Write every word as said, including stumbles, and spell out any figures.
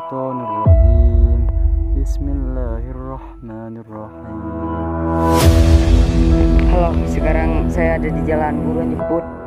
Minasyaitonirrajim. Bismillahirrahmanirrahim. Halo, sekarang saya ada di jalan, buruan jemput.